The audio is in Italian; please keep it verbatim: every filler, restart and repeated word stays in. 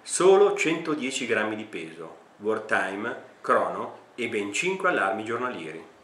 Solo centodieci grammi di peso, wartime, crono e ben cinque allarmi giornalieri.